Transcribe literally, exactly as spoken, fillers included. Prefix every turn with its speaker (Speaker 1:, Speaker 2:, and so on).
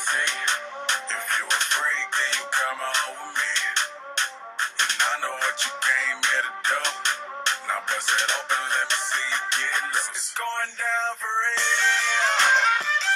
Speaker 1: see. If you a freak, then you come on with me. And I know what you came here to do. Now bust it open, let me see you get loose. It's going down for real.